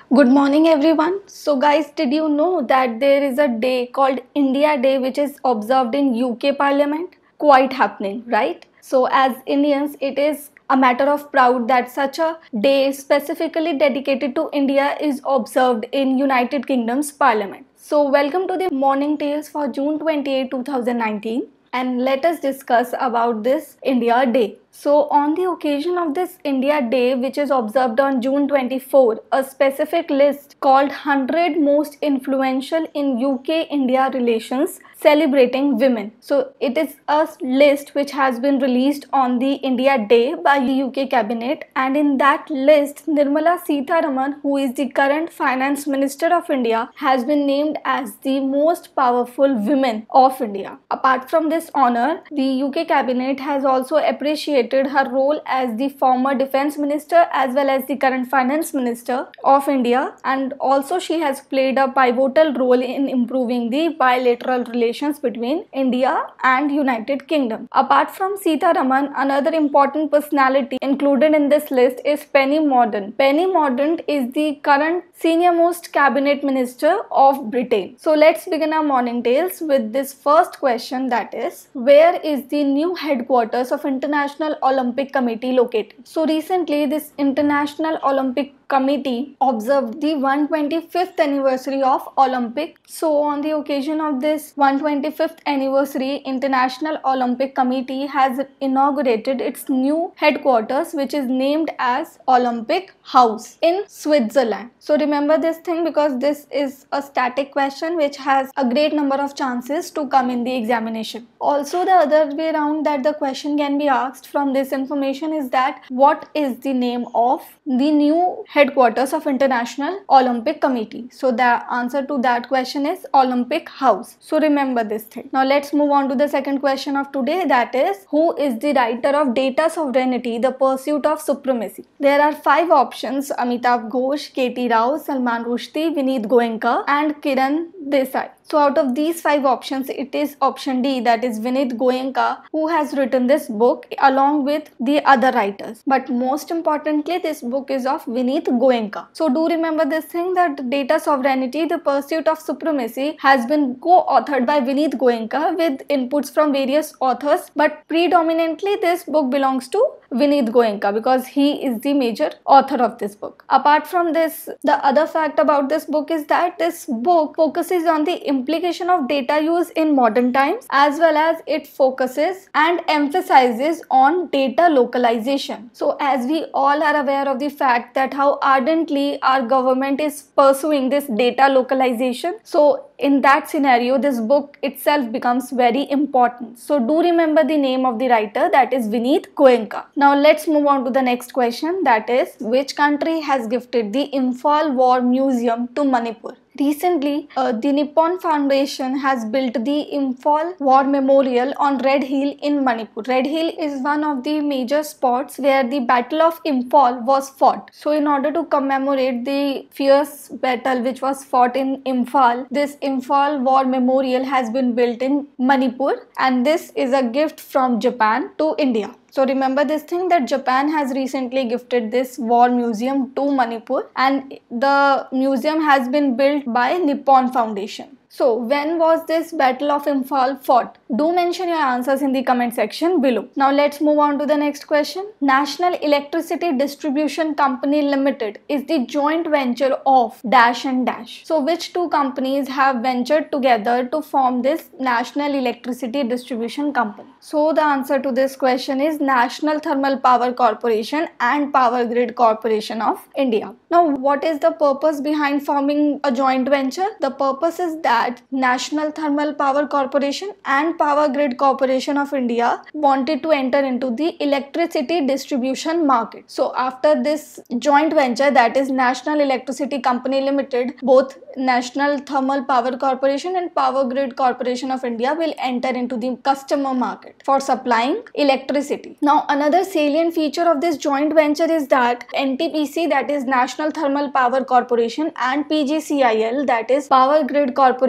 Good morning everyone. So guys, did you know that there is a day called India Day which is observed in UK Parliament? Quite happening, right? So as Indians, it is a matter of proud that such a day specifically dedicated to India is observed in United Kingdom's Parliament. So welcome to the Morning Tales for June 28, 2019, and let us discuss about this India Day. So on the occasion of this India Day, which is observed on June 24, a specific list called 100 Most Influential in UK-India Relations celebrating women. So it is a list which has been released on the India Day by the UK Cabinet, and in that list Nirmala Sitharaman, who is the current Finance Minister of India, has been named as the most powerful women of India. Apart from this honor, the UK Cabinet has also appreciated her role as the former Defence Minister as well as the current Finance Minister of India, and also she has played a pivotal role in improving the bilateral relations between India and United Kingdom. Apart from Sitharaman, another important personality included in this list is Penny Mordaunt. Penny Mordaunt is the current senior most cabinet minister of Britain. So let's begin our morning tales with this first question, that is, where is the new headquarters of International Olympic Committee located? So recently this International Olympic Committee observed the 125th anniversary of Olympic. So on the occasion of this 125th anniversary, International Olympic Committee has inaugurated its new headquarters, which is named as Olympic House in Switzerland. So remember this thing, because this is a static question which has a great number of chances to come in the examination. Also, the other way around that the question can be asked from this information is that what is the name of the new headquarters of International Olympic Committee? So the answer to that question is Olympic House. So remember this thing. Now let's move on to the second question of today, that is, who is the writer of Data Sovereignty, the Pursuit of Supremacy? There are 5 options: Amitav Ghosh, K.T. Rao, Salman Rushdie, Vineet Goenka and Kiran Desai. So out of these 5 options, it is option D, that is Vineet Goenka, who has written this book along with the other writers. But most importantly, this book is of Vineet Goenka. So do remember this thing, that Data Sovereignty, the Pursuit of Supremacy has been co-authored by Vineet Goenka with inputs from various authors, but predominantly this book belongs to Vineet Goenka because he is the major author of this book. Apart from this, the other fact about this book is that this book focuses on the implication of data use in modern times, as well as it focuses and emphasizes on data localization. So as we all are aware of the fact that how ardently our government is pursuing this data localization, so in that scenario this book itself becomes very important. So do remember the name of the writer, that is Vineet Goenka. Now let's move on to the next question, that is, which country has gifted the Imphal War Museum to Manipur? Recently, the Nippon Foundation has built the Imphal War Memorial on Red Hill in Manipur. Red Hill is one of the major spots where the Battle of Imphal was fought. So in order to commemorate the fierce battle which was fought in Imphal, this Imphal War Memorial has been built in Manipur, and this is a gift from Japan to India. So remember this thing, that Japan has recently gifted this war museum to Manipur, and the museum has been built by Nippon Foundation. So when was this Battle of Imphal fought? Do mention your answers in the comment section below. Now let's move on to the next question. National Electricity Distribution Company Limited is the joint venture of dash and dash. So which two companies have ventured together to form this National Electricity Distribution Company? So the answer to this question is National Thermal Power Corporation and Power Grid Corporation of India. Now what is the purpose behind forming a joint venture? The purpose is that National Thermal Power Corporation and Power Grid Corporation of India wanted to enter into the electricity distribution market. So after this joint venture, that is National Electricity Company Limited, both National Thermal Power Corporation and Power Grid Corporation of India will enter into the customer market for supplying electricity. Now another salient feature of this joint venture is that NTPC, that is National Thermal Power Corporation, and PGCIL, that is Power Grid Corporation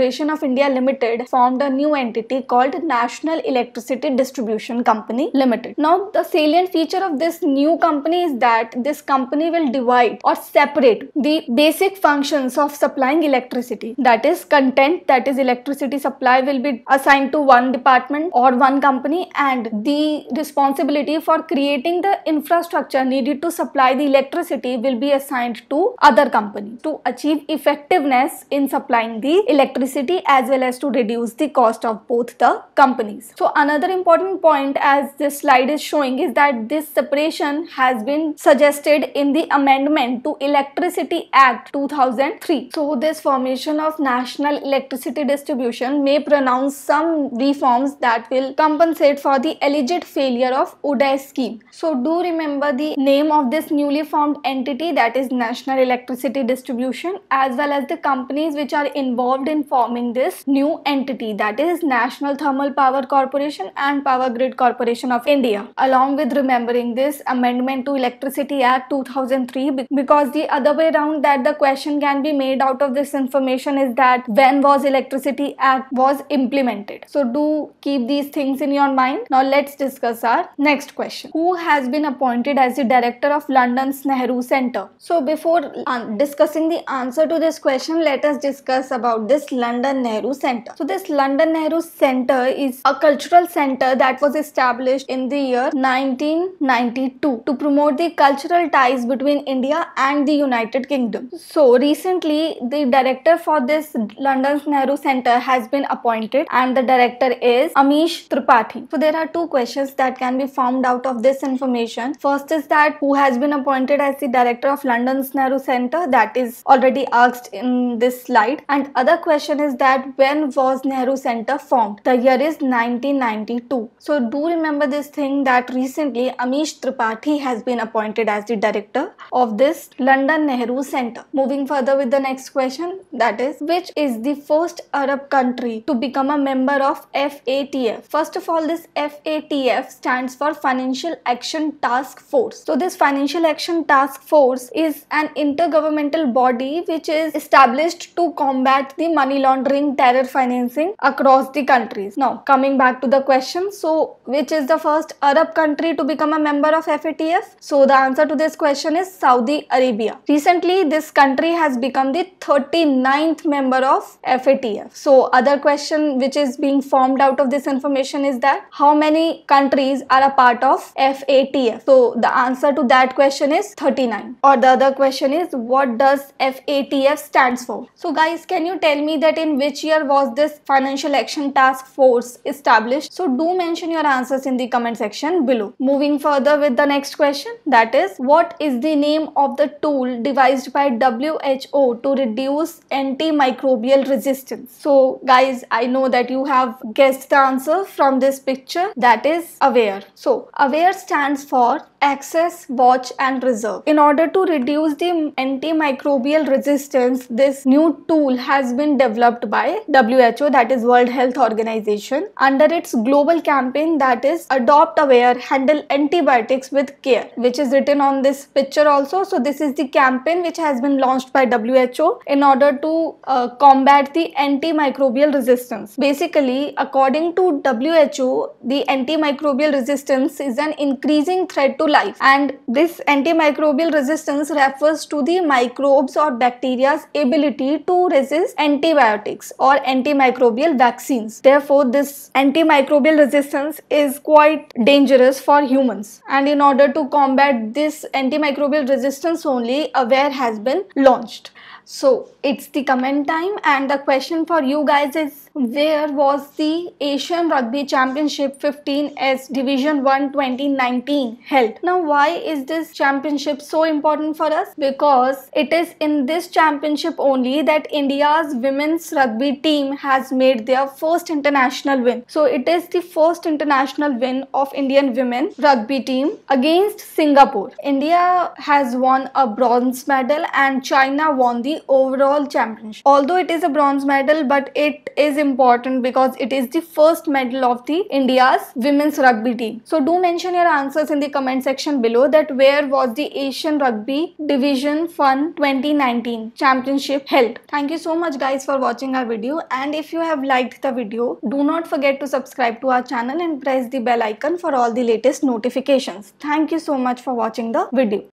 Corporation of India Limited formed a new entity called National Electricity Distribution Company Limited. Now, the salient feature of this new company is that this company will divide or separate the basic functions of supplying electricity. That is, content, that is electricity supply, will be assigned to one department or one company, and the responsibility for creating the infrastructure needed to supply the electricity will be assigned to other company to achieve effectiveness in supplying the electricity as well as to reduce the cost of both the companies. So another important point, as this slide is showing, is that this separation has been suggested in the amendment to Electricity Act 2003. So this formation of National Electricity Distribution may pronounce some reforms that will compensate for the alleged failure of UDAY scheme. So do remember the name of this newly formed entity, that is National Electricity Distribution, as well as the companies which are involved in forming this new entity, that is National Thermal Power Corporation and Power Grid Corporation of India. Along with remembering this amendment to Electricity Act 2003, because the other way around that the question can be made out of this information is that when was Electricity Act was implemented. So do keep these things in your mind. Now let's discuss our next question. Who has been appointed as the director of London's Nehru Center? So before discussing the answer to this question, let us discuss about this London Nehru Center. So this London Nehru Center is a cultural center that was established in the year 1992 to promote the cultural ties between India and the United Kingdom. So recently the director for this London's Nehru Center has been appointed, and the director is Amish Tripathi. So there are two questions that can be found out of this information. First is that who has been appointed as the director of London's Nehru Center, that is already asked in this slide, and other question is that when was Nehru Center formed? The year is 1992. So do remember this thing, that recently Amish Tripathi has been appointed as the director of this London Nehru Center. Moving further with the next question, that is, which is the first Arab country to become a member of FATF? First of all, this FATF stands for Financial Action Task Force. So this Financial Action Task Force is an intergovernmental body which is established to combat the money laundering, terror financing across the countries. Now coming back to the question, so which is the first Arab country to become a member of FATF? So the answer to this question is Saudi Arabia. Recently this country has become the 39th member of FATF. So other question which is being formed out of this information is that how many countries are a part of FATF? So the answer to that question is 39. Or the other question is, what does FATF stands for? So guys, can you tell me that in which year was this Financial Action Task Force established? So do mention your answers in the comment section below. Moving further with the next question, that is, what is the name of the tool devised by WHO to reduce antimicrobial resistance? So guys, I know that you have guessed the answer from this picture, that is AWARE. So AWARE stands for Access, Watch and Reserve. In order to reduce the antimicrobial resistance, this new tool has been developed by WHO, that is World Health Organization, under its global campaign, that is Adopt Aware, Handle Antibiotics with Care, which is written on this picture also. So this is the campaign which has been launched by WHO in order to combat the antimicrobial resistance. Basically, according to WHO, the antimicrobial resistance is an increasing threat to life, and this antimicrobial resistance refers to the microbes or bacteria's ability to resist antibiotics or antimicrobial vaccines. Therefore, this antimicrobial resistance is quite dangerous for humans, and in order to combat this antimicrobial resistance only, AWARE has been launched. So it's the comment time, and the question for you guys is, where was the Asian Rugby Championship 15S Division 1 2019 held? Now why is this championship so important for us? Because it is in this championship only that India's women's rugby team has made their first international win. So it is the first international win of Indian women rugby team against Singapore. India has won a bronze medal and China won the the overall championship. Although it is a bronze medal, but it is important because it is the first medal of the India's women's rugby team. So do mention your answers in the comment section below that where was the Asian Rugby Division Fun 2019 championship held. Thank you so much guys for watching our video, and if you have liked the video, do not forget to subscribe to our channel and press the bell icon for all the latest notifications. Thank you so much for watching the video.